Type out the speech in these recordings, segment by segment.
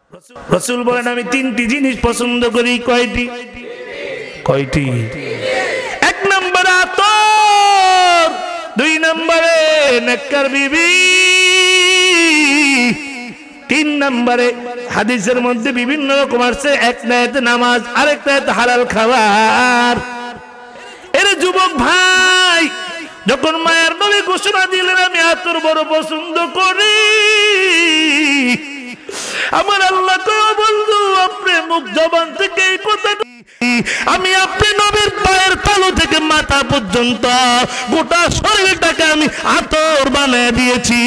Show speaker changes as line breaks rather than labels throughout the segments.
রাসূল বলেন আমি তিনটি জিনিস পছন্দ করি। কয়টি? কয়টি? এক নম্বরে আতর, দুই নম্বরে নেককার বিবি, তিন নম্বরে হাদিসের মধ্যে বিভিন্ন রকম আছে, এক নাতে নামাজ, আরেক নাতে হালাল খাবার। এর যুবক ভাই, যখন মায়ের নবী ঘোষণা দিলেন আমি আতর বড় পছন্দ করি, আমার আল্লাহ কয় বন্ধু আপনি মুখ জবান থেকে এই কথা, আমি আপনি নবীর পায়ের তালু থেকে মাথা পর্যন্ত গোটা শরীরটাকে আমি আতর বানিয়ে দিয়েছি।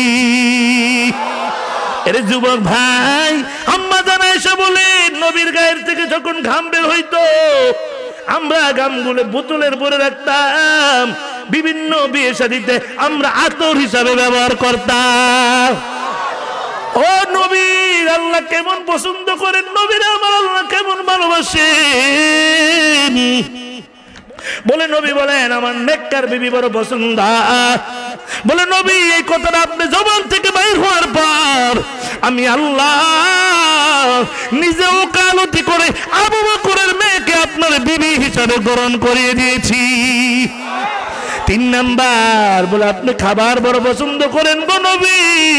এর যুবক ভাই, আম্মা জানা এসে বলে নবীর গায়ের থেকে যখন ঘাম বের হইতো আমরা ঘামগুলো বোতলের ভরে রাখতাম, বিভিন্ন বিয়ে শাদীতে আমরা আতর হিসাবে ব্যবহার করতাম। ও নবী, আল্লাহ কেমন পছন্দ করেন, নবীর আমার আল্লাহ কেমন ভালোবাসেন। বলে নবী বলেন আমার নেককার বিবি বড় পছন্দ। বলে নবী এই কথাটা আপনি জবান থেকে বাইর হওয়ার পর আমি আল্লাহ নিজে ওকালতি করে আবু বকরের মেয়েকে আপনার বিবি হিসাবে গ্রহণ করিয়ে দিয়েছি। তিন নাম্বার বলে আপনি খাবার বড় পছন্দ করেন গো নবী।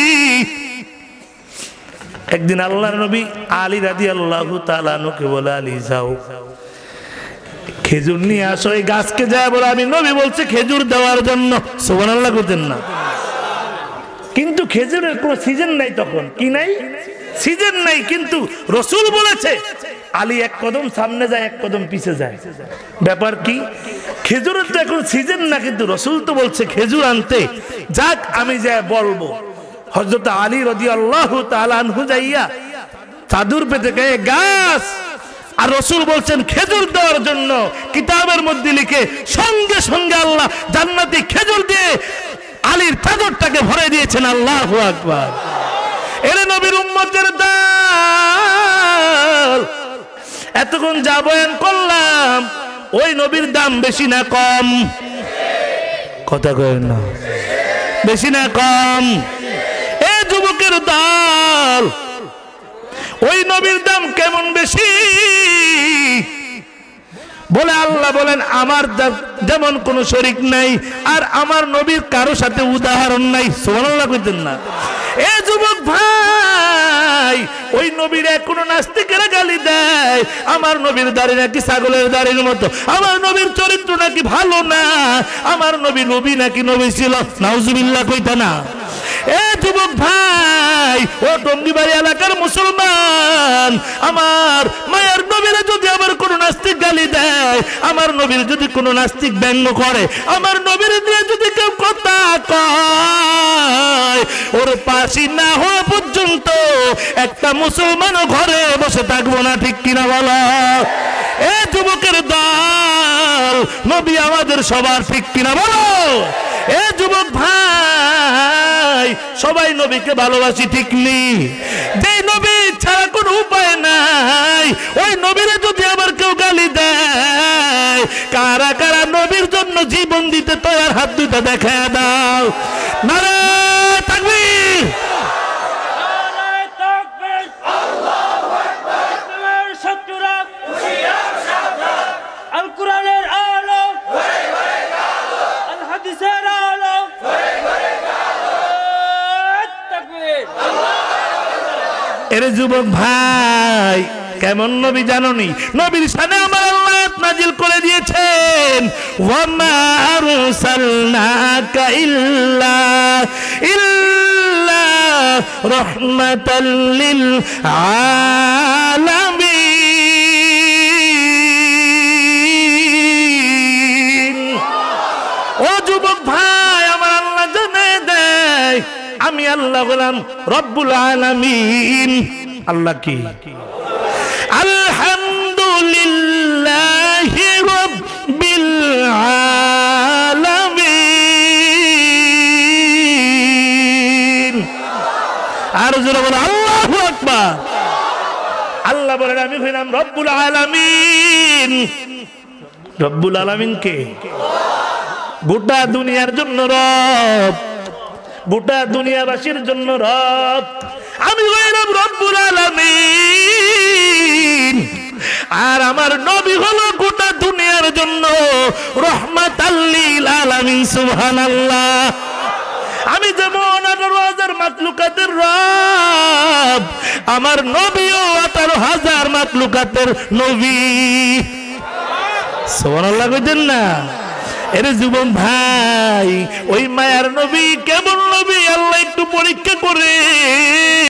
একদিন আল্লাহর নবী আলী রাদিয়াল্লাহু তাআলা আনহুকে বলে আলী যাও খেজুর নিয়ে আসো। এই গাছকে যায় বলে আমি নবী বলছে খেজুর দেওয়ার জন্য, সুবহানাল্লাহ করতেন না। কিন্তু খেজুরের কোনো সিজন নাই, তখন কি নাই, সিজন নাই। কিন্তু রাসূল বলেছে আলী এক কদম সামনে যায় এক কদম পিছে যায়। ব্যাপার কি? খেজুরের তো এখন সিজন না, কিন্তু রাসূল তো বলছে খেজুর আনতে, যাক আমি যায় বলবো। হযরত আলী রাদিয়াল্লাহু তাআলা আনহু যাইয়া চাদর পেতে গায়ে গাছ, আর রাসূল বলছেন খেজুর দেওয়ার জন্য। কিতাবের মধ্যে লিখে সঙ্গে সঙ্গে আল্লাহ জান্নাতি খেজুর দিয়ে আলীর চাদরটাকে ভরে দিয়েছেন। আল্লাহু আকবার। এর নবীর উম্মতের দাম এতক্ষণ যা বয়ান করলাম, ওই নবীর দাম বেশি না কম? কথা কয়েন না, বেশি না কম? এ যুবকের দল, ওই নবীর দাম কেমন বেশি? বলে আল্লাহ বলেন আমার যেমন কোন শরীক নাই, আর আমার নবীর কারো সাথে উদাহরণ নাই। সুবহানাল্লাহ কইতেন না? এ যুবক ভাই, ওই নবীর কোনো নাস্তিকেরা গালি দেয় আমার নবীর দাড়ি নাকি ছাগলের দাড়ির মতো, আমার নবীর চরিত্র নাকি ভালো না, আমার নবী নবী নাকি নবী ছিল, নাউজুবিল্লাহ কইতা না? এ যুবক ভাই, ও টঙ্গিবাড়ি এলাকার মুসলমান, আমার মায়ের নবীরা যদি আমার কোন নাস্তিক গালি দেয়, আমার নবীর যদি কোন নাস্তিক ব্যঙ্গ করে, আমার নবীর দিয়ে যদি কেউ কথা কয়, ওর পাশি না হওয়া পর্যন্ত একটা মুসলমানও ঘরে বসে থাকবো না। ঠিক কিনা বলো? এ যুবকের দল, নবী আমাদের সবার, ঠিক কিনা বলো? এ যুবক ভাই, সবাই নবীকে ভালোবাসি, ঠিক নেই? যে নবী ছাড়া কোনো উপায় নাই, ওই নবীরে যদি আবার কেউ গালি দেয়, কারা কারা নবীর জন্য জীবন দিতে তৈরি হাত দুইটা দেখা দাও। নারে তাকবীর! এর যুবক ভাই, কেমন নবী জানোনি? নবীর শানে আমার আল্লাহ আয়াত নাজিল করে দিয়েছেন, ওয়া মা আরসালনাকা ইল্লা রাহমাতাল লিল আলামিন। ও যুবক ভাই, আমার আল্লাহ জানে দেয় আমি আল্লাহ হলাম রব্বুল আলামিন। আল্লাহ কি? আলহামদুলিল্লাহি রাব্বিল আলামিন। আর জোরে বলো আল্লাহু আকবার। আল্লাহ বলেন আমি হইলাম রব্বুল আলামিন। রব্বুল আলামিন কে? গোটা দুনিয়ার জন্য রব, গোটা দুনিয়াবাসীর জন্য রব। আমি হইলাম রব্বুল আলামিন। আমার নবী হলো গোটা দুনিয়ার জন্য রাহমাতাল লিল আলামিন। সুবহানাল্লাহ। আমি যেমন 18,000 মাখলুকাতের রব, আমার নবীও 18,000 মাখলুকাতের নবী। সুবহানাল্লাহ কইতেন না? এরে যুবক ভাই, ওই মায়ার নবী কেমন নবী আল্লাহ একটু পরীক্ষা করে